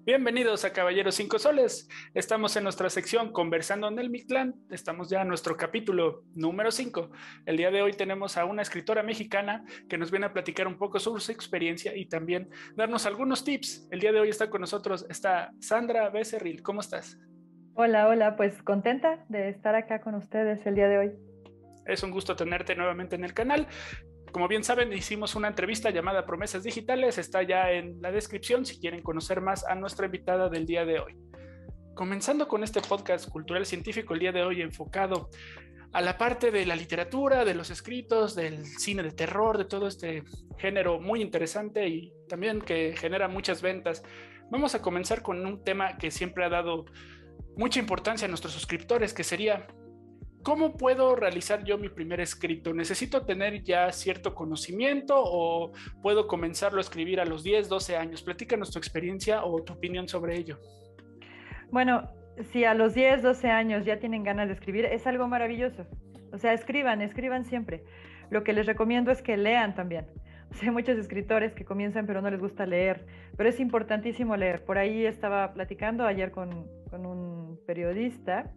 Bienvenidos a Caballeros Cinco Soles. Estamos en nuestra sección Conversando en el Mictlán. Estamos ya en nuestro capítulo número 5. El día de hoy tenemos a una escritora mexicana que nos viene a platicar un poco sobre su experiencia y también darnos algunos tips. El día de hoy está con nosotros Sandra Becerril. ¿Cómo estás? Hola, pues contenta de estar acá con ustedes el día de hoy. Es un gusto tenerte nuevamente en el canal. Como bien saben, hicimos una entrevista llamada Promesas Digitales, está ya en la descripción si quieren conocer más a nuestra invitada del día de hoy. Comenzando con este podcast cultural científico el día de hoy enfocado a la parte de la literatura, de los escritos, del cine de terror, de todo este género muy interesante y también que genera muchas ventas. Vamos a comenzar con un tema que siempre ha dado mucha importancia a nuestros suscriptores, que sería: ¿cómo puedo realizar yo mi primer escrito? ¿Necesito tener ya cierto conocimiento o puedo comenzarlo a escribir a los 10, 12 años? Platícanos tu experiencia o tu opinión sobre ello. Bueno, si a los 10, 12 años ya tienen ganas de escribir, es algo maravilloso. O sea, escriban siempre. Lo que les recomiendo es que lean también. O sea, hay muchos escritores que comienzan pero no les gusta leer, pero es importantísimo leer. Por ahí estaba platicando ayer con un periodista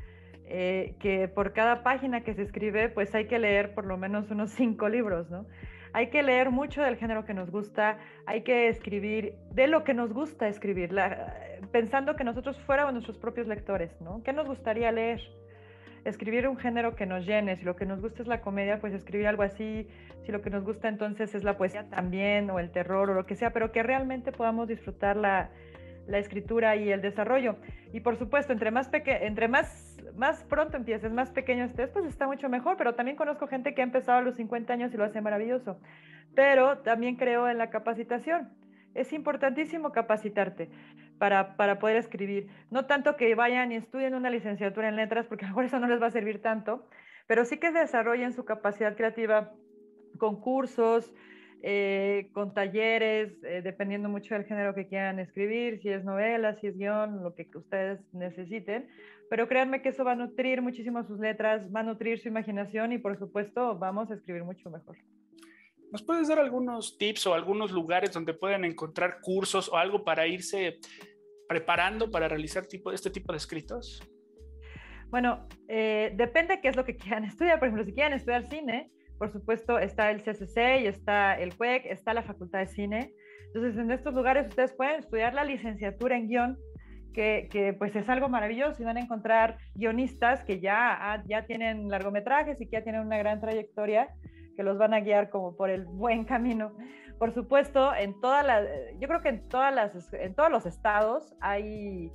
que por cada página que se escribe, pues hay que leer por lo menos unos 5 libros, ¿no? Hay que leer mucho del género que nos gusta, hay que escribir de lo que nos gusta escribir, pensando que nosotros fuéramos nuestros propios lectores, ¿no? ¿Qué nos gustaría leer? Escribir un género que nos llene. Si lo que nos gusta es la comedia, pues escribir algo así. Si lo que nos gusta entonces es la poesía también, o el terror, o lo que sea, pero que realmente podamos disfrutar la escritura y el desarrollo. Y por supuesto, entre más pronto empieces, más pequeño estés, pues está mucho mejor. Pero también conozco gente que ha empezado a los 50 años y lo hace maravilloso. Pero también creo en la capacitación. Es importantísimo capacitarte para poder escribir. No tanto que vayan y estudien una licenciatura en letras, porque a lo mejor eso no les va a servir tanto, pero sí que desarrollen su capacidad creativa con cursos, con talleres, dependiendo mucho del género que quieran escribir, si es novela, si es guión, lo que ustedes necesiten. Pero créanme que eso va a nutrir muchísimo sus letras, va a nutrir su imaginación y por supuesto vamos a escribir mucho mejor. ¿Nos puedes dar algunos tips o algunos lugares donde pueden encontrar cursos o algo para irse preparando para realizar este tipo de escritos? Bueno, depende qué es lo que quieran estudiar. Por ejemplo, si quieren estudiar cine, por supuesto está el CCC y está el CUEC, está la Facultad de Cine. Entonces, en estos lugares ustedes pueden estudiar la licenciatura en guión, que pues es algo maravilloso, y van a encontrar guionistas que ya tienen largometrajes y que ya tienen una gran trayectoria, que los van a guiar como por el buen camino. Por supuesto, yo creo que en todos los estados hay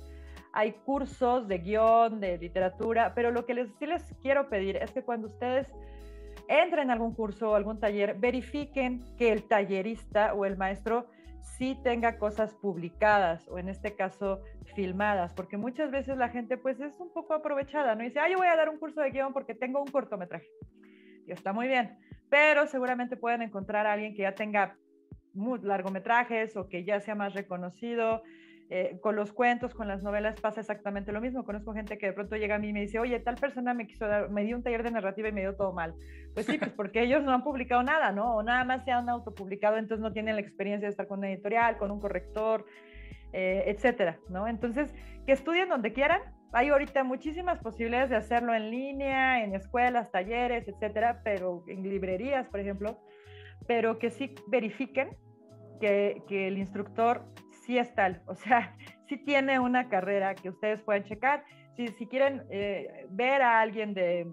cursos de guión, de literatura, pero lo que sí les quiero pedir es que cuando ustedes entren a algún curso o algún taller, verifiquen que el tallerista o el maestro sí tenga cosas publicadas, o en este caso filmadas, porque muchas veces la gente pues es un poco aprovechada, ¿no? Y dice, yo voy a dar un curso de guión porque tengo un cortometraje. Y está muy bien, pero seguramente pueden encontrar a alguien que ya tenga largometrajes o que ya sea más reconocido. Con los cuentos, con las novelas pasa exactamente lo mismo. Conozco gente que de pronto llega a mí y me dice, oye, tal persona me dio un taller de narrativa y me dio todo mal. Pues sí, pues porque ellos no han publicado nada, ¿no? O nada más se han autopublicado, entonces no tienen la experiencia de estar con una editorial, con un corrector, etcétera, ¿no? Entonces, que estudien donde quieran. Hay ahorita muchísimas posibilidades de hacerlo en línea, en escuelas, talleres, etcétera, pero en librerías, por ejemplo, pero que sí verifiquen que el instructor sí es tal, o sea, sí tiene una carrera que ustedes pueden checar. Si quieren ver a alguien de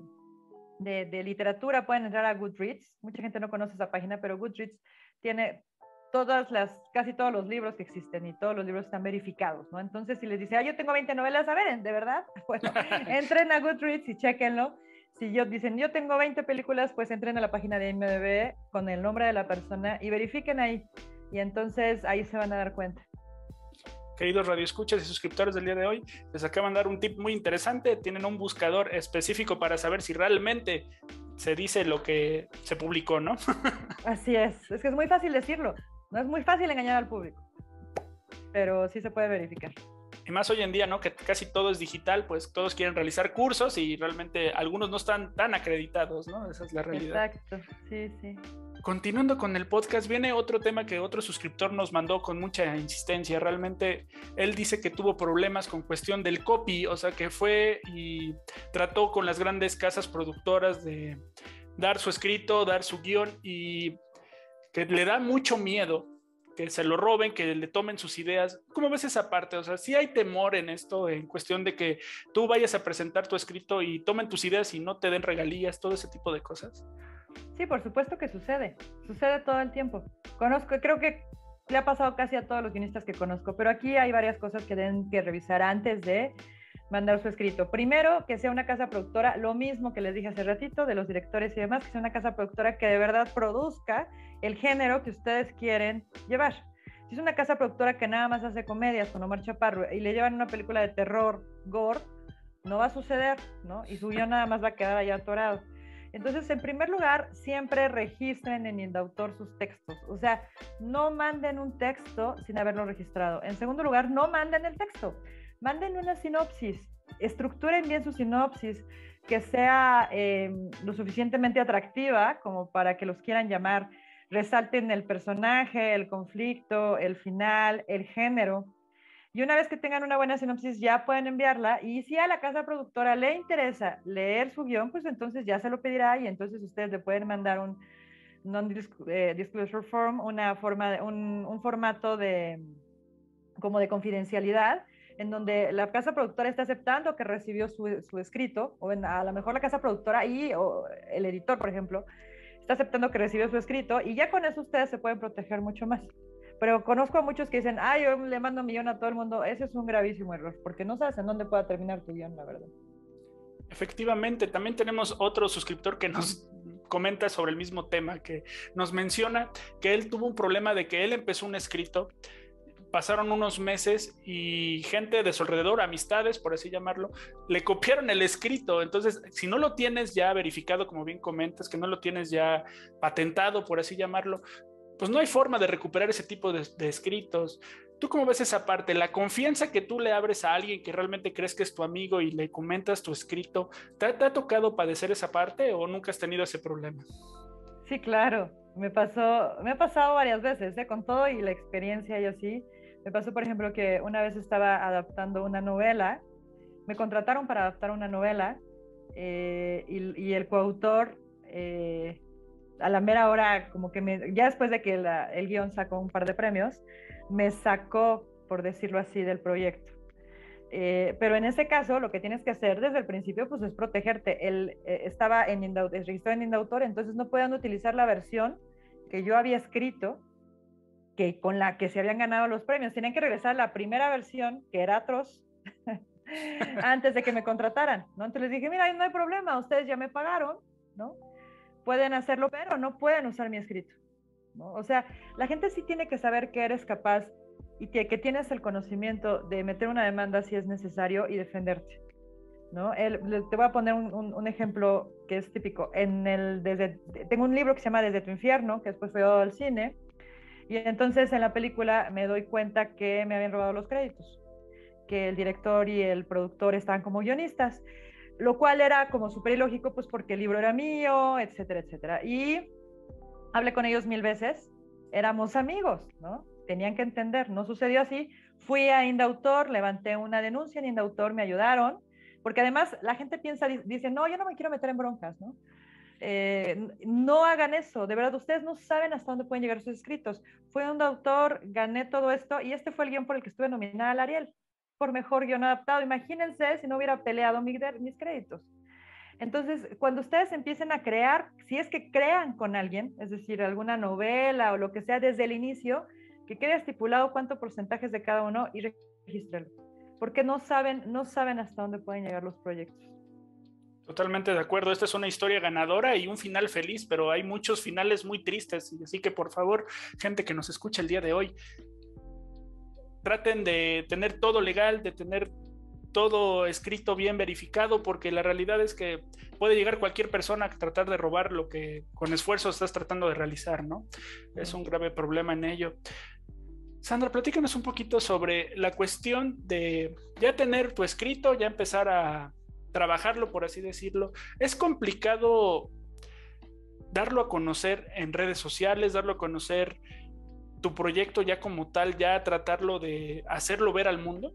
literatura, pueden entrar a Goodreads. Mucha gente no conoce esa página, pero Goodreads tiene casi todos los libros que existen, y todos los libros están verificados, ¿no? Entonces, si les dice, yo tengo 20 novelas, a ver, ¿de verdad? Bueno, entren a Goodreads y chequenlo. Si dicen, yo tengo 20 películas, pues entren a la página de IMDb con el nombre de la persona y verifiquen ahí. Y entonces ahí se van a dar cuenta. Queridos radioescuchas y suscriptores del día de hoy, les acaban de dar un tip muy interesante. Tienen un buscador específico para saber si realmente se dice lo que se publicó, ¿no? Así es que es muy fácil decirlo, no es muy fácil engañar al público, pero sí se puede verificar. Y más hoy en día, ¿no? Que casi todo es digital, pues todos quieren realizar cursos y realmente algunos no están tan acreditados, ¿no? Esa es la realidad. Exacto, sí. Continuando con el podcast, viene otro tema que otro suscriptor nos mandó con mucha insistencia. Realmente él dice que tuvo problemas con cuestión del copy, o sea que fue y trató con las grandes casas productoras de dar su escrito, dar su guión, y que le da mucho miedo que se lo roben, que le tomen sus ideas. ¿Cómo ves esa parte? O sea, sí hay temor en esto, en cuestión de que tú vayas a presentar tu escrito y tomen tus ideas y no te den regalías, todo ese tipo de cosas. Sí, por supuesto que sucede todo el tiempo. Creo que le ha pasado casi a todos los guionistas que conozco, pero aquí hay varias cosas que deben que revisar antes de mandar su escrito. Primero, que sea una casa productora, lo mismo que les dije hace ratito de los directores y demás, que sea una casa productora que de verdad produzca el género que ustedes quieren llevar. Si es una casa productora que nada más hace comedias con Omar Chaparro y le llevan una película de terror, gore, no va a suceder, ¿no? Y su guión nada más va a quedar allá atorado. Entonces, en primer lugar, siempre registren en Indautor sus textos. O sea, no manden un texto sin haberlo registrado. En segundo lugar, no manden el texto. Manden una sinopsis. Estructuren bien su sinopsis, que sea lo suficientemente atractiva como para que los quieran llamar. Resalten el personaje, el conflicto, el final, el género. Y una vez que tengan una buena sinopsis, ya pueden enviarla. Y si a la casa productora le interesa leer su guión, pues entonces ya se lo pedirá y entonces ustedes le pueden mandar un non-disclosure form, un formato como de confidencialidad, en donde la casa productora está aceptando que recibió su escrito, o a lo mejor la casa productora o el editor, por ejemplo, está aceptando que recibió su escrito, y ya con eso ustedes se pueden proteger mucho más. Pero conozco a muchos que dicen, yo le mando un guión a todo el mundo. Ese es un gravísimo error, porque no sabes en dónde pueda terminar tu guión, la verdad. Efectivamente, también tenemos otro suscriptor que nos comenta sobre el mismo tema, que nos menciona que él tuvo un problema de que él empezó un escrito, pasaron unos meses y gente de su alrededor, amistades, por así llamarlo, le copiaron el escrito. Entonces, si no lo tienes ya verificado, como bien comentas, que no lo tienes ya patentado, por así llamarlo, pues no hay forma de recuperar ese tipo de escritos. ¿Tú cómo ves esa parte? La confianza que tú le abres a alguien que realmente crees que es tu amigo y le comentas tu escrito, ¿te ha tocado padecer esa parte o nunca has tenido ese problema? Sí, claro. Me ha pasado varias veces, con todo y la experiencia y así. Me pasó, por ejemplo, que una vez estaba adaptando una novela, me contrataron para adaptar una novela, y el coautor, a la mera hora, como que ya después de que el guión sacó un par de premios, me sacó, por decirlo así, del proyecto. Pero en ese caso, lo que tienes que hacer desde el principio, pues, es protegerte. Él estaba registrado en Indautor, entonces no podían utilizar la versión que yo había escrito, con la que se habían ganado los premios. Tenían que regresar a la primera versión, que era atroz, antes de que me contrataran, ¿no? Entonces les dije, mira, no hay problema, ustedes ya me pagaron, ¿no? Pueden hacerlo, pero no pueden usar mi escrito, ¿no? O sea, la gente sí tiene que saber que eres capaz y que tienes el conocimiento de meter una demanda si es necesario y defenderte, ¿no? Te voy a poner un ejemplo que es típico. Tengo un libro que se llama Desde tu infierno, que después fue al cine, y entonces en la película me doy cuenta que me habían robado los créditos, que el director y el productor estaban como guionistas, lo cual era como súper ilógico, pues porque el libro era mío, etcétera, etcétera. Y hablé con ellos 1000 veces, éramos amigos, ¿no? Tenían que entender, no sucedió así. Fui a Indautor, levanté una denuncia en Indautor, me ayudaron, porque además la gente dice, no, yo no me quiero meter en broncas, ¿no? No hagan eso, de verdad, ustedes no saben hasta dónde pueden llegar sus escritos. Fui un autor, gané todo esto, y este fue el guión por el que estuve nominada al Ariel, por mejor guión adaptado. Imagínense si no hubiera peleado mis créditos. Entonces, cuando ustedes empiecen a crear, si es que crean con alguien, es decir, alguna novela o lo que sea desde el inicio, que quede estipulado cuánto porcentaje es de cada uno y regístrelo, porque no saben hasta dónde pueden llegar los proyectos. Totalmente de acuerdo. Esta es una historia ganadora y un final feliz, pero hay muchos finales muy tristes. Así que, por favor, gente que nos escucha el día de hoy, traten de tener todo legal, de tener todo escrito bien verificado, porque la realidad es que puede llegar cualquier persona a tratar de robar lo que con esfuerzo estás tratando de realizar, ¿no? Es un grave problema en ello. Sandra, platícanos un poquito sobre la cuestión de ya tener tu escrito, ya empezar a trabajarlo, por así decirlo. Es complicado darlo a conocer en redes sociales, darlo a conocer tu proyecto ya como tal, ya tratarlo de hacerlo ver al mundo?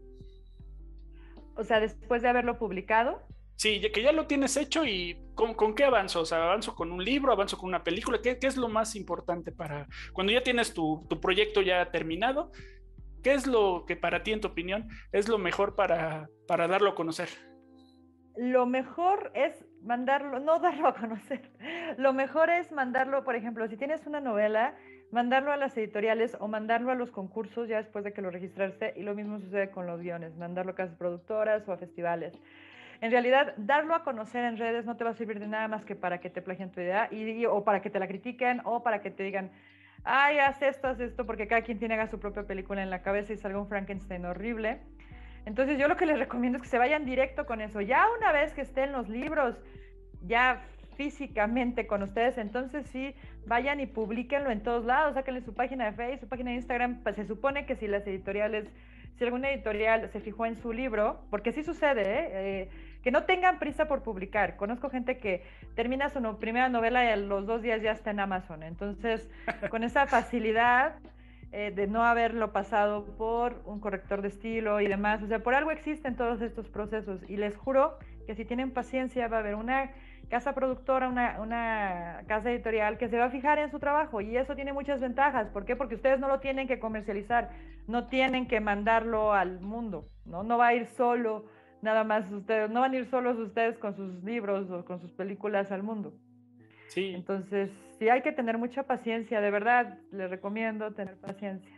O sea, después de haberlo publicado. Sí, que ya lo tienes hecho y ¿con qué avanzo? O sea, ¿avanzo con un libro, avanzo con una película? ¿Qué es lo más importante para cuando ya tienes tu proyecto ya terminado? ¿Qué es lo que para ti, en tu opinión, es lo mejor para darlo a conocer? Lo mejor es mandarlo, no darlo a conocer. Lo mejor es mandarlo, por ejemplo, si tienes una novela, mandarlo a las editoriales o mandarlo a los concursos ya después de que lo registraste. Y lo mismo sucede con los guiones, mandarlo a casas productoras o a festivales. En realidad, darlo a conocer en redes no te va a servir de nada más que para que te plagien tu idea o para que te la critiquen o para que te digan, ay, haz esto, porque cada quien tiene haga su propia película en la cabeza y salga un Frankenstein horrible. Entonces yo lo que les recomiendo es que se vayan directo con eso. Ya una vez que estén los libros ya físicamente con ustedes, entonces sí, vayan y publiquenlo en todos lados, sáquenle su página de Facebook, su página de Instagram. Pues se supone que si las editoriales, si alguna editorial se fijó en su libro, porque sí sucede, que no tengan prisa por publicar. Conozco gente que termina su primera novela y a los 2 días ya está en Amazon. Entonces, con esa facilidad de no haberlo pasado por un corrector de estilo y demás. O sea, por algo existen todos estos procesos y les juro que si tienen paciencia va a haber una casa productora, una casa editorial que se va a fijar en su trabajo y eso tiene muchas ventajas. ¿Por qué? Porque ustedes no lo tienen que comercializar, no tienen que mandarlo al mundo, ¿no? No va a ir solo, nada más ustedes, no van a ir solos ustedes con sus libros o con sus películas al mundo. Sí, Entonces, sí hay que tener mucha paciencia, de verdad, les recomiendo tener paciencia.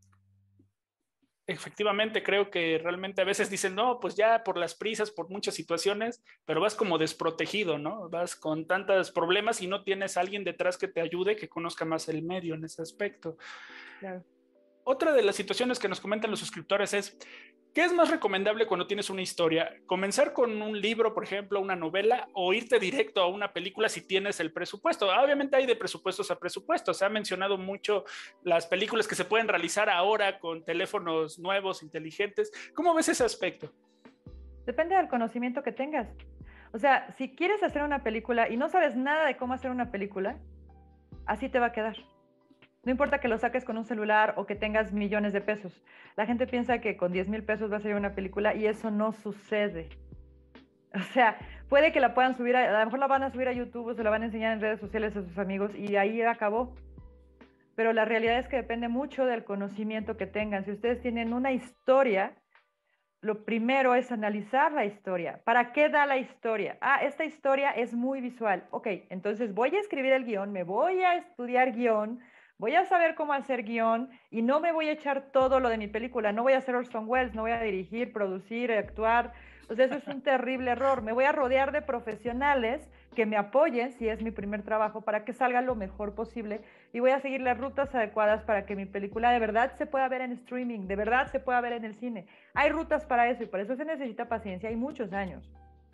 efectivamente, creo que realmente a veces dicen, no, pues ya por las prisas, por muchas situaciones, pero vas como desprotegido, ¿no? Vas con tantos problemas y no tienes a alguien detrás que te ayude, que conozca más el medio en ese aspecto. Claro. Otra de las situaciones que nos comentan los suscriptores es, ¿qué es más recomendable cuando tienes una historia? ¿Comenzar con un libro, por ejemplo, una novela, o irte directo a una película si tienes el presupuesto? Obviamente hay de presupuestos a presupuestos. Se ha mencionado mucho las películas que se pueden realizar ahora con teléfonos nuevos, inteligentes. ¿Cómo ves ese aspecto? Depende del conocimiento que tengas. O sea, si quieres hacer una película y no sabes nada de cómo hacer una película, así te va a quedar. No importa que lo saques con un celular o que tengas millones de pesos. La gente piensa que con 10,000 pesos va a salir una película y eso no sucede. O sea, puede que la puedan subir, a lo mejor la van a subir a YouTube o se la van a enseñar en redes sociales a sus amigos y ahí acabó. Pero la realidad es que depende mucho del conocimiento que tengan. Si ustedes tienen una historia, lo primero es analizar la historia. ¿Para qué da la historia? Ah, esta historia es muy visual. Ok, entonces voy a escribir el guión, me voy a estudiar guión, voy a saber cómo hacer guión y no me voy a echar todo lo de mi película. No voy a ser Orson Welles, no voy a dirigir, producir, actuar. O sea, eso es un terrible error. Me voy a rodear de profesionales que me apoyen si es mi primer trabajo para que salga lo mejor posible y voy a seguir las rutas adecuadas para que mi película de verdad se pueda ver en streaming, de verdad se pueda ver en el cine. Hay rutas para eso y por eso se necesita paciencia y muchos años.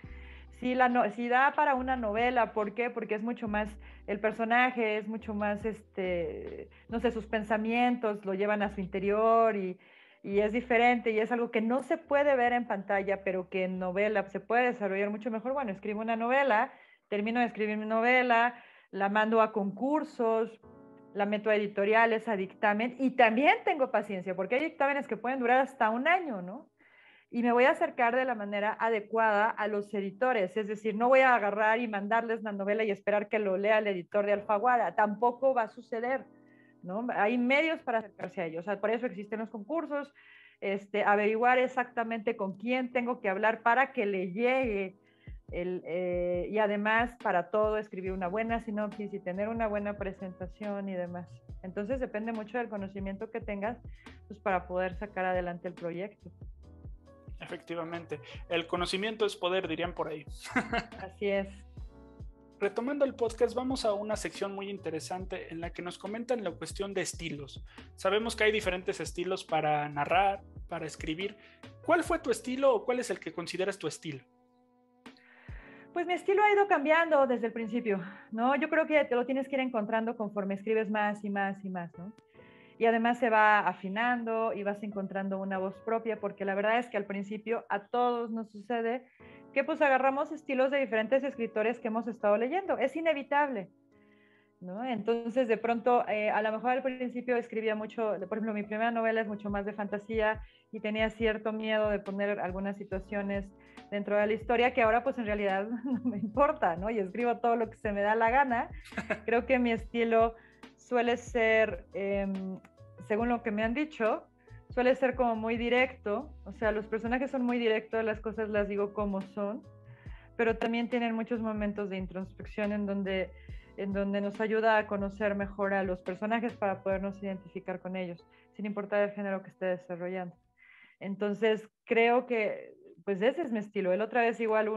Si da para una novela, ¿por qué? Porque es mucho más, el personaje es mucho más, no sé, sus pensamientos lo llevan a su interior y es diferente y es algo que no se puede ver en pantalla, pero que en novela se puede desarrollar mucho mejor. Bueno, escribo una novela, termino de escribir mi novela, la mando a concursos, la meto a editoriales, a dictamen y también tengo paciencia porque hay dictámenes que pueden durar hasta un año, ¿no? Y me voy a acercar de la manera adecuada a los editores, es decir, no voy a agarrar y mandarles la novela y esperar que lo lea el editor de Alfaguara, tampoco va a suceder, ¿no? Hay medios para acercarse a ellos, o sea, por eso existen los concursos, averiguar exactamente con quién tengo que hablar para que le llegue y además para todo escribir una buena sinopsis y tener una buena presentación y demás. Entonces depende mucho del conocimiento que tengas pues, para poder sacar adelante el proyecto. Efectivamente, el conocimiento es poder, dirían por ahí. Así es. Retomando el podcast, vamos a una sección muy interesante en la que nos comentan la cuestión de estilos. Sabemos que hay diferentes estilos para narrar, para escribir. ¿Cuál fue tu estilo o cuál es el que consideras tu estilo? Pues mi estilo ha ido cambiando desde el principio, ¿no? Yo creo que te lo tienes que ir encontrando conforme escribes más y más y más, ¿no? Y además se va afinando y vas encontrando una voz propia, porque la verdad es que al principio a todos nos sucede que pues agarramos estilos de diferentes escritores que hemos estado leyendo. Es inevitable. ¿no? Entonces, de pronto, a lo mejor al principio escribía mucho, por ejemplo, mi primera novela es mucho más de fantasía y tenía cierto miedo de poner algunas situaciones dentro de la historia que ahora pues en realidad no me importa, ¿no? Y escribo todo lo que se me da la gana. Creo que mi estilo suele ser, según lo que me han dicho, suele ser como muy directo, o sea, los personajes son muy directos, las cosas las digo como son, pero también tienen muchos momentos de introspección en donde nos ayuda a conocer mejor a los personajes para podernos identificar con ellos, sin importar el género que esté desarrollando. Entonces, creo que, pues ese es mi estilo. El otra vez igual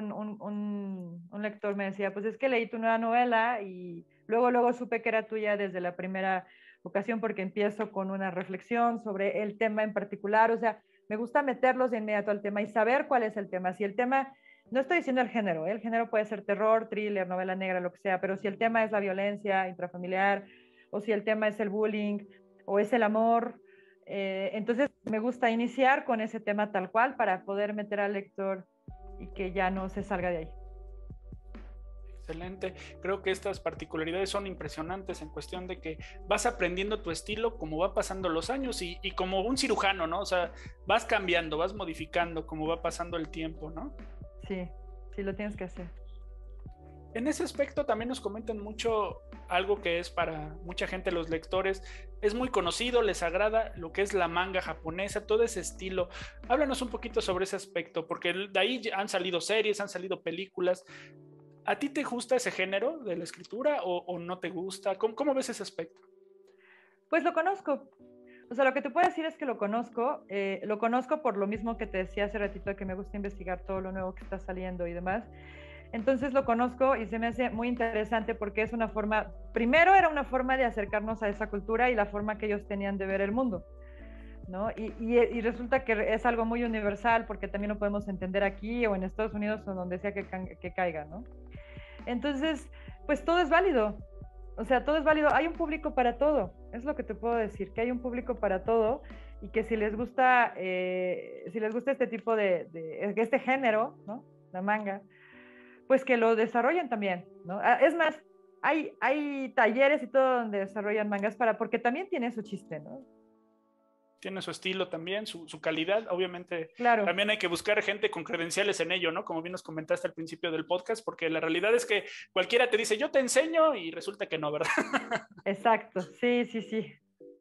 un lector me decía, pues es que leí tu nueva novela y luego supe que era tuya desde la primera ocasión porque empiezo con una reflexión sobre el tema en particular. O sea, me gusta meterlos de inmediato al tema y saber cuál es el tema. Si el tema, no estoy diciendo el género puede ser terror, thriller, novela negra, lo que sea, pero si el tema es la violencia intrafamiliar o si el tema es el bullying o es el amor, entonces me gusta iniciar con ese tema tal cual para poder meter al lector y que ya no se salga de ahí. Excelente. Creo que estas particularidades son impresionantes en cuestión de que vas aprendiendo tu estilo como va pasando los años y como un cirujano, ¿no? O sea, vas cambiando, vas modificando como va pasando el tiempo, ¿no? Sí, sí lo tienes que hacer. En ese aspecto también nos comentan mucho algo que es para mucha gente, los lectores, es muy conocido, les agrada lo que es la manga japonesa, todo ese estilo. Háblanos un poquito sobre ese aspecto, porque de ahí han salido series, han salido películas. ¿A ti te gusta ese género de la escritura o no te gusta? ¿Cómo ves ese aspecto? Pues lo conozco. O sea, lo que te puedo decir es que lo conozco por lo mismo que te decía hace ratito, que me gusta investigar todo lo nuevo que está saliendo y demás. Entonces lo conozco y se me hace muy interesante porque es una forma, primero era una forma de acercarnos a esa cultura y la forma que ellos tenían de ver el mundo, ¿no? Y resulta que es algo muy universal porque también lo podemos entender aquí o en Estados Unidos o donde sea que caiga, ¿no? Entonces, pues todo es válido. O sea, todo es válido. Hay un público para todo. Es lo que te puedo decir, que hay un público para todo y que si les gusta este tipo este género, ¿no? La manga, pues que lo desarrollen también, ¿no? Es más, hay talleres y todo donde desarrollan mangas porque también tiene su chiste, ¿no? Tiene su estilo también, su calidad, obviamente. Claro. También hay que buscar gente con credenciales en ello, ¿no? Como bien nos comentaste al principio del podcast, porque la realidad es que cualquiera te dice, yo te enseño, y resulta que no, ¿verdad? Exacto, sí, sí, sí.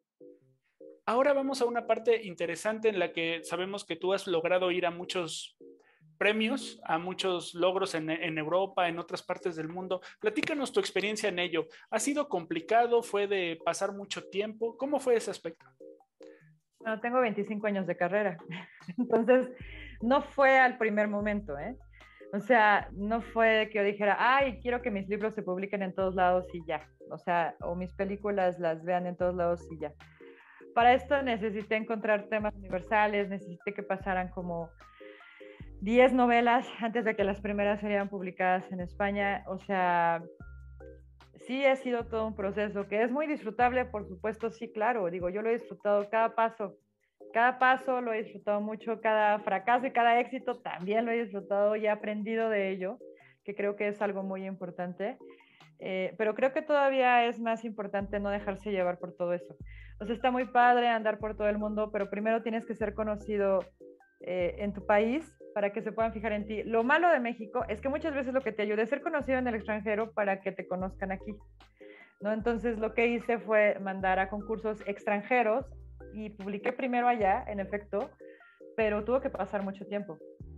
Ahora vamos a una parte interesante en la que sabemos que tú has logrado ir a muchos premios, a muchos logros en Europa, en otras partes del mundo. Platícanos tu experiencia en ello. ¿Ha sido complicado? ¿Fue de pasar mucho tiempo? ¿Cómo fue ese aspecto? Bueno, tengo 25 años de carrera, entonces no fue al primer momento, ¿eh? O sea, no fue que yo dijera, ay, quiero que mis libros se publiquen en todos lados y ya. O sea, o mis películas las vean en todos lados y ya. Para esto necesité encontrar temas universales, necesité que pasaran como 10 novelas antes de que las primeras serían publicadas en España. O sea, sí ha sido todo un proceso que es muy disfrutable, por supuesto, sí, claro. Digo, yo lo he disfrutado cada paso lo he disfrutado mucho, cada fracaso y cada éxito también lo he disfrutado y he aprendido de ello, que creo que es algo muy importante. Pero creo que todavía es más importante no dejarse llevar por todo eso. O sea, está muy padre andar por todo el mundo, pero primero tienes que ser conocido en tu país para que se puedan fijar en ti. Lo malo de México es que muchas veces lo que te ayuda es ser conocido en el extranjero para que te conozcan aquí, ¿no? Entonces lo que hice fue mandar a concursos extranjeros y publiqué primero allá, en efecto, pero tuvo que pasar mucho tiempo.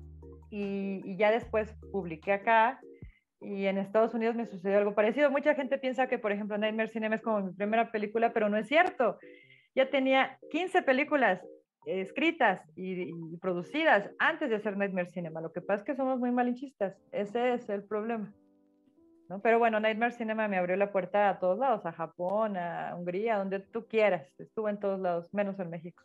Y ya después publiqué acá y en Estados Unidos me sucedió algo parecido. Mucha gente piensa que, por ejemplo, Nightmare Cinema es como mi primera película, pero no es cierto. Ya tenía 15 películas escritas y producidas antes de hacer Nightmare Cinema. Lo que pasa es que somos muy malinchistas. Ese es el problema, ¿no? Pero bueno, Nightmare Cinema me abrió la puerta a todos lados, a Japón, a Hungría, donde tú quieras. Estuve en todos lados, menos en México.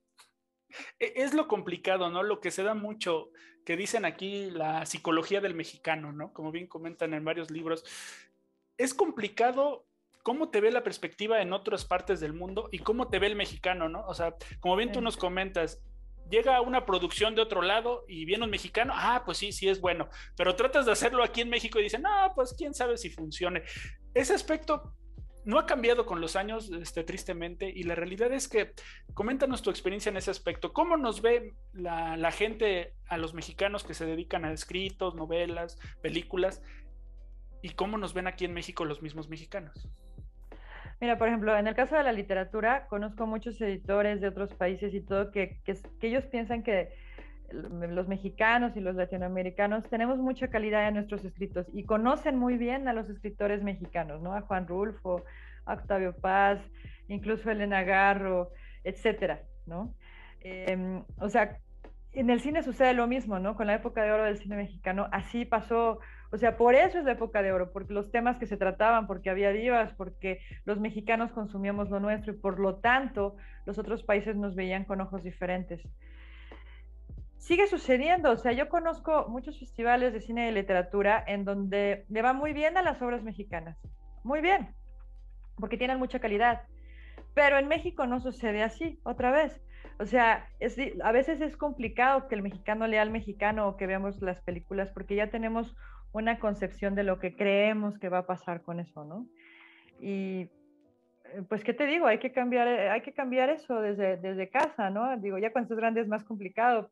Es lo complicado, ¿no? Lo que se da mucho, que dicen aquí la psicología del mexicano, ¿no? Como bien comentan en varios libros. Es complicado cómo te ve la perspectiva en otras partes del mundo y cómo te ve el mexicano, ¿no? O sea, como bien tú nos comentas, llega una producción de otro lado y viene un mexicano, pues sí, sí es bueno, pero tratas de hacerlo aquí en México y dicen, no, pues quién sabe si funcione. Ese aspecto, no ha cambiado con los años, tristemente, y la realidad es que, coméntanos tu experiencia en ese aspecto. ¿Cómo nos ve la gente a los mexicanos que se dedican a escritos, novelas, películas, y cómo nos ven aquí en México los mismos mexicanos? Mira, por ejemplo, en el caso de la literatura, conozco muchos editores de otros países y todo que ellos piensan que los mexicanos y los latinoamericanos tenemos mucha calidad en nuestros escritos y conocen muy bien a los escritores mexicanos, ¿no? A Juan Rulfo, a Octavio Paz, incluso a Elena Garro, etcétera, ¿no? O sea, en el cine sucede lo mismo, ¿no? Con la época de oro del cine mexicano, así pasó. O sea, por eso es la época de oro, porque los temas que se trataban, porque había divas, porque los mexicanos consumíamos lo nuestro y por lo tanto los otros países nos veían con ojos diferentes. Sigue sucediendo, o sea, yo conozco muchos festivales de cine y de literatura en donde le va muy bien a las obras mexicanas, muy bien, porque tienen mucha calidad, pero en México no sucede así, otra vez. O sea, a veces es complicado que el mexicano lea al mexicano o que veamos las películas porque ya tenemos una concepción de lo que creemos que va a pasar con eso, ¿no? Y pues, ¿qué te digo? Hay que cambiar eso desde casa, ¿no? Digo, ya cuando estás grande es más complicado,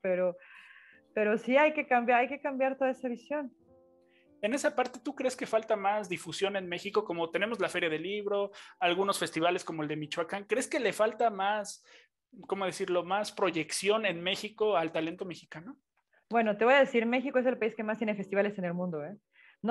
pero sí hay que cambiar toda esa visión. En esa parte, ¿tú crees que falta más difusión en México? Como tenemos la Feria del Libro, algunos festivales como el de Michoacán, ¿crees que le falta más, cómo decirlo, más proyección en México al talento mexicano? Bueno, te voy a decir, México es el país que más tiene festivales en el mundo, ¿eh?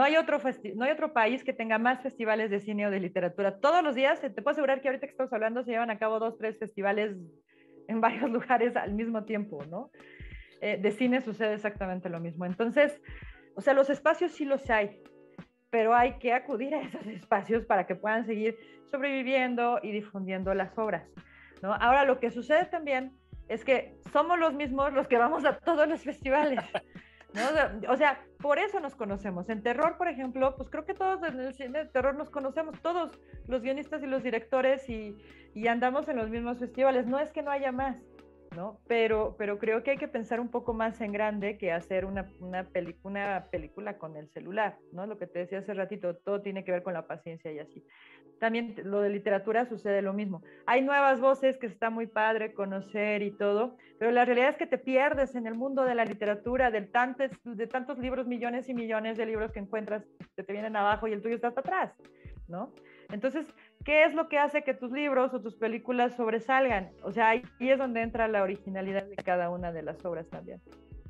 No hay otro país que tenga más festivales de cine o de literatura. Todos los días, te puedo asegurar que ahorita que estamos hablando se llevan a cabo 2, 3 festivales en varios lugares al mismo tiempo, ¿no? De cine sucede exactamente lo mismo. Entonces, o sea, los espacios sí los hay, pero hay que acudir a esos espacios para que puedan seguir sobreviviendo y difundiendo las obras, ¿no? Ahora, lo que sucede también es que somos los mismos los que vamos a todos los festivales, ¿no? O sea, por eso nos conocemos. En terror, por ejemplo, pues creo que todos en el cine de terror nos conocemos, todos los guionistas y los directores y andamos en los mismos festivales. No es que no haya más, ¿no? Pero creo que hay que pensar un poco más en grande que hacer una película con el celular, ¿no? Lo que te decía hace ratito, todo tiene que ver con la paciencia y así. También lo de literatura sucede lo mismo. Hay nuevas voces que está muy padre conocer y todo, pero la realidad es que te pierdes en el mundo de la literatura, de tantos libros, millones y millones de libros que encuentras que te vienen abajo y el tuyo está hasta atrás, ¿no? Entonces, ¿qué es lo que hace que tus libros o tus películas sobresalgan? O sea, ahí es donde entra la originalidad de cada una de las obras también.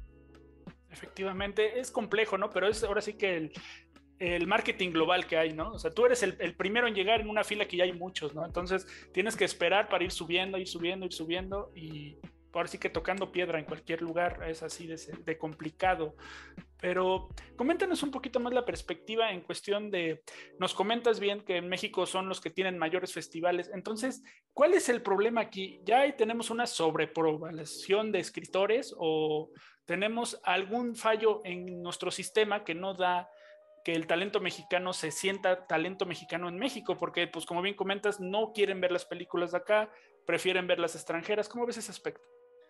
Efectivamente, es complejo, ¿no? Pero es ahora sí que el marketing global que hay, ¿no? O sea, tú eres el primero en llegar en una fila que ya hay muchos, ¿no? Entonces tienes que esperar para ir subiendo, ir subiendo, ir subiendo y ahora sí que tocando piedra en cualquier lugar es así de complicado. Pero coméntanos un poquito más la perspectiva en cuestión de, nos comentas bien que en México son los que tienen mayores festivales, entonces, ¿cuál es el problema aquí? ¿Ya ahí tenemos una sobrepoblación de escritores o tenemos algún fallo en nuestro sistema que no da que el talento mexicano se sienta talento mexicano en México? Porque, pues como bien comentas, no quieren ver las películas de acá, prefieren ver las extranjeras. ¿Cómo ves ese aspecto?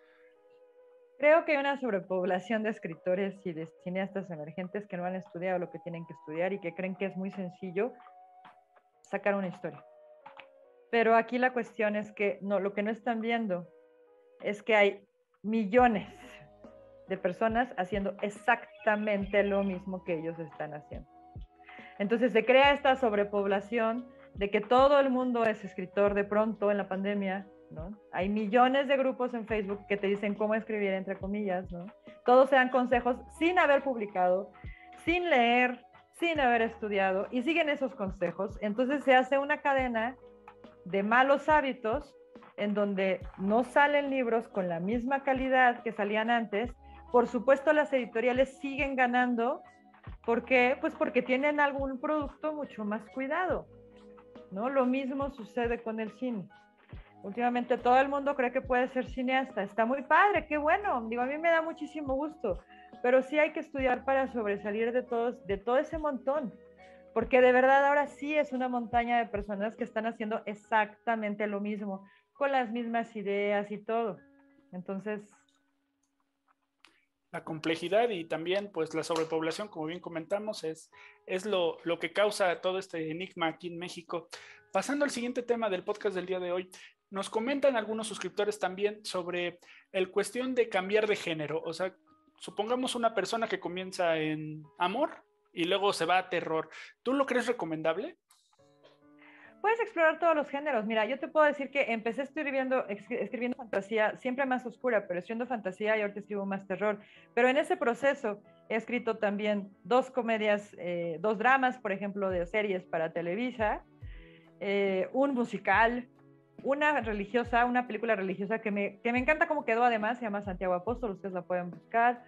Creo que hay una sobrepoblación de escritores y de cineastas emergentes que no han estudiado lo que tienen que estudiar y que creen que es muy sencillo sacar una historia. Pero aquí la cuestión es que no, lo que no están viendo es que hay millones de personas haciendo exactamente lo mismo que ellos están haciendo. Entonces se crea esta sobrepoblación de que todo el mundo es escritor de pronto en la pandemia, ¿no? Hay millones de grupos en Facebook que te dicen cómo escribir, entre comillas, ¿no? Todos se dan consejos sin haber publicado, sin leer, sin haber estudiado, y siguen esos consejos. Entonces se hace una cadena de malos hábitos en donde no salen libros con la misma calidad que salían antes. Por supuesto, las editoriales siguen ganando. ¿Por qué? Pues porque tienen algún producto mucho más cuidado, ¿no? Lo mismo sucede con el cine. Últimamente todo el mundo cree que puede ser cineasta. Está muy padre, qué bueno. Digo, a mí me da muchísimo gusto. Pero sí hay que estudiar para sobresalir de todo ese montón. Porque de verdad ahora sí es una montaña de personas que están haciendo exactamente lo mismo, con las mismas ideas y todo. Entonces, La complejidad y también pues la sobrepoblación, como bien comentamos, es lo que causa todo este enigma aquí en México. Pasando al siguiente tema del podcast del día de hoy, nos comentan algunos suscriptores también sobre el cuestión de cambiar de género. O sea, supongamos una persona que comienza en amor y luego se va a terror. ¿Tú lo crees recomendable? Puedes explorar todos los géneros. Mira, yo te puedo decir que empecé escribiendo fantasía, siempre más oscura, pero escribiendo fantasía y ahorita escribo más terror. Pero en ese proceso he escrito también dos comedias, dos dramas, por ejemplo, de series para Televisa, un musical, una religiosa, una película religiosa que me encanta cómo quedó además, se llama Santiago Apóstol, ustedes la pueden buscar.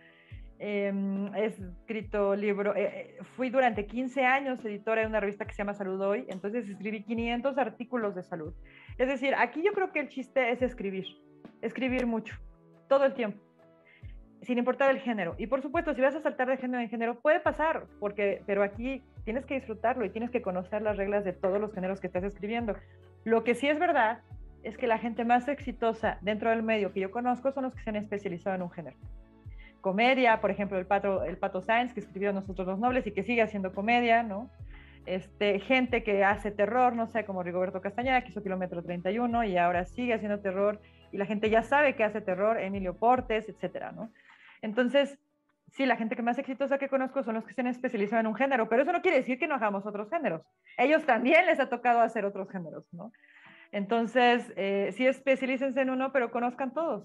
He escrito libro, fui durante 15 años editora de una revista que se llama Salud Hoy, entonces escribí 500 artículos de salud. Es decir, aquí yo creo que el chiste es escribir mucho, todo el tiempo, sin importar el género. Y por supuesto, si vas a saltar de género en género, puede pasar, pero aquí tienes que disfrutarlo y tienes que conocer las reglas de todos los géneros que estás escribiendo. Lo que sí es verdad es que la gente más exitosa dentro del medio que yo conozco son los que se han especializado en un género. Comedia, por ejemplo, el Pato Sáenz, que escribió Nosotros los Nobles y que sigue haciendo comedia, ¿no? Gente que hace terror, no sé, como Rigoberto Castañeda, que hizo Kilómetro 31 y ahora sigue haciendo terror y la gente ya sabe que hace terror, Emilio Portes, etcétera, ¿no? Entonces, sí, la gente que más exitosa que conozco son los que se han especializado en un género, pero eso no quiere decir que no hagamos otros géneros. Ellos también les ha tocado hacer otros géneros, ¿no? Entonces, sí especialícense en uno, pero conozcan todos.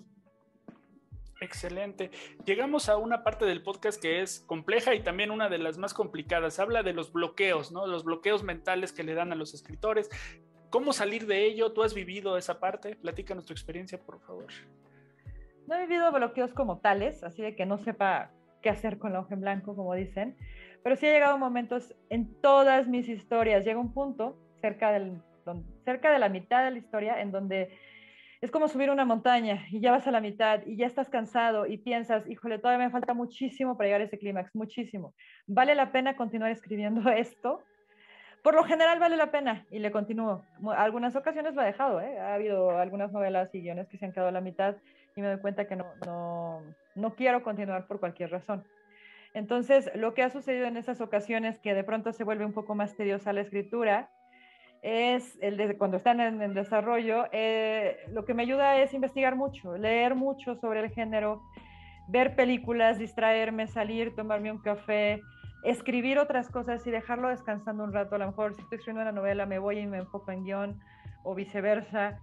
Excelente. Llegamos a una parte del podcast que es compleja y también una de las más complicadas. Habla de los bloqueos, ¿no? Los bloqueos mentales que le dan a los escritores. ¿Cómo salir de ello? ¿Tú has vivido esa parte? Platícanos tu experiencia, por favor. No he vivido bloqueos como tales, así de que no sepa qué hacer con la hoja en blanco, como dicen, pero sí he llegado a momentos en todas mis historias. Llega un punto cerca de la mitad de la historia en donde es como subir una montaña y ya vas a la mitad y ya estás cansado y piensas, híjole, todavía me falta muchísimo para llegar a ese clímax, muchísimo. ¿Vale la pena continuar escribiendo esto? Por lo general vale la pena y le continúo. Algunas ocasiones lo he dejado, ¿eh? Ha habido algunas novelas y guiones que se han quedado a la mitad y me doy cuenta que no quiero continuar por cualquier razón. Entonces, lo que ha sucedido en esas ocasiones que de pronto se vuelve un poco más tediosa la escritura es el de cuando están en el desarrollo, lo que me ayuda es investigar mucho, leer mucho sobre el género, ver películas, distraerme, salir, tomarme un café, escribir otras cosas y dejarlo descansando un rato. A lo mejor si estoy escribiendo una novela me voy y me enfoco en guión o viceversa.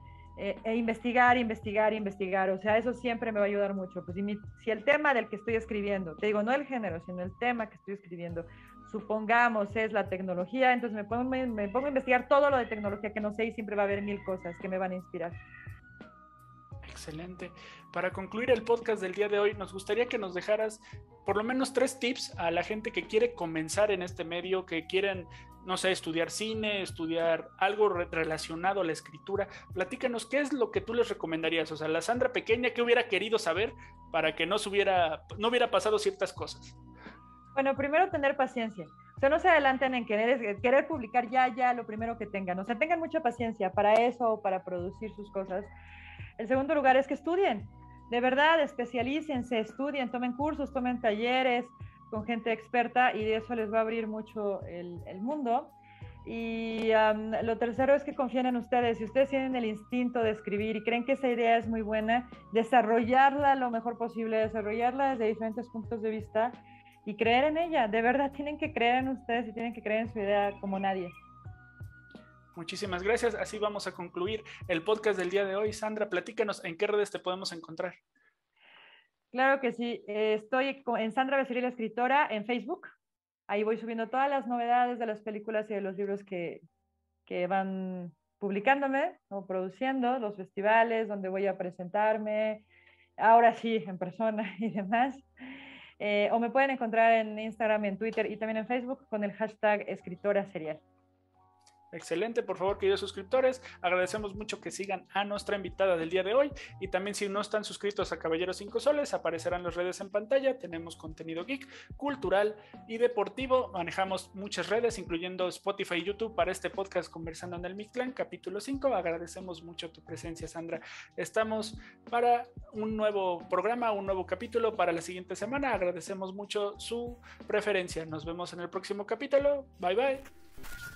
Investigar. O sea, eso siempre me va a ayudar mucho. Pues si el tema del que estoy escribiendo, te digo, no el género, sino el tema que estoy escribiendo, supongamos es la tecnología, entonces me pongo a investigar todo lo de tecnología que no sé y siempre va a haber mil cosas que me van a inspirar. Excelente. Para concluir el podcast del día de hoy, nos gustaría que nos dejaras por lo menos 3 tips a la gente que quiere comenzar en este medio, que quieren, no sé, estudiar cine, estudiar algo relacionado a la escritura. Platícanos, ¿qué es lo que tú les recomendarías? O sea, la Sandra pequeña, ¿qué hubiera querido saber para que no hubiera pasado ciertas cosas? Bueno, primero tener paciencia. O sea, no se adelanten en querer publicar ya lo primero que tengan. O sea, tengan mucha paciencia para eso o para producir sus cosas. El segundo lugar es que estudien. De verdad, especialícense, estudien, tomen cursos, tomen talleres con gente experta y de eso les va a abrir mucho el mundo. Y lo tercero es que confíen en ustedes. Si ustedes tienen el instinto de escribir y creen que esa idea es muy buena, desarrollarla lo mejor posible, desarrollarla desde diferentes puntos de vista y creer en ella. De verdad, tienen que creer en ustedes y tienen que creer en su idea como nadie. Muchísimas gracias. Así vamos a concluir el podcast del día de hoy. Sandra, platícanos en qué redes te podemos encontrar. Claro que sí. Estoy en Sandra Becerril, escritora, en Facebook. Ahí voy subiendo todas las novedades de las películas y de los libros que van publicándome o produciendo, los festivales donde voy a presentarme, ahora sí, en persona y demás. O me pueden encontrar en Instagram, en Twitter y también en Facebook con el hashtag escritora serial. Excelente, por favor, queridos suscriptores, agradecemos mucho que sigan a nuestra invitada del día de hoy y también si no están suscritos a Caballeros 5 Soles, aparecerán las redes en pantalla, tenemos contenido geek, cultural y deportivo, manejamos muchas redes, incluyendo Spotify y YouTube para este podcast Conversando en el Mictlán, capítulo 5, agradecemos mucho tu presencia, Sandra. Estamos para un nuevo programa, un nuevo capítulo para la siguiente semana, agradecemos mucho su preferencia, nos vemos en el próximo capítulo, bye bye.